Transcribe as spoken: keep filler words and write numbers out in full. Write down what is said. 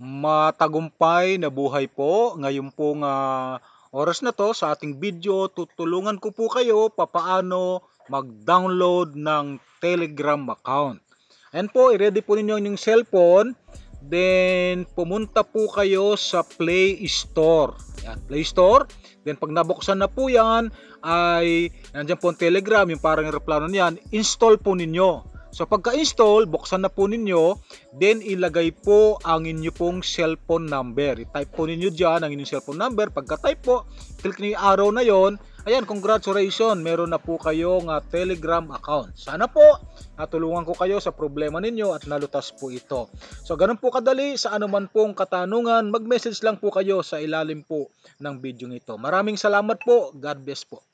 Matagumpay na buhay po. Ngayon pong ah, oras na to sa ating video, tutulungan ko po kayo papaano mag-download ng Telegram account. Ayan po, i-ready po ninyo yung cellphone. Then, pumunta po kayo sa Play Store. Ayan, Play Store. Then, pag nabuksan na po yan, ay nandiyan po ang Telegram, yung parang aeroplano niyan, install po ninyo. So pagka-install, buksan na po ninyo, then ilagay po ang inyo pong cellphone number. I-type po ninyo dyan ang inyong cellphone number. Pagka-type po, click nyo yung arrow na yon. Ayan, congratulations, meron na po kayong uh, Telegram account. Sana po, natulungan ko kayo sa problema ninyo at nalutas po ito. So ganun po kadali, sa anuman pong katanungan, mag-message lang po kayo sa ilalim po ng video ito. Maraming salamat po. God bless po.